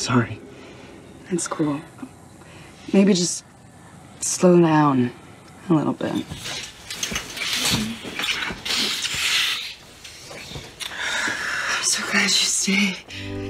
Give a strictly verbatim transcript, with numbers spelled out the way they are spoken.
sorry. It's cool. Maybe just slow down a little bit. I'm so glad you stayed.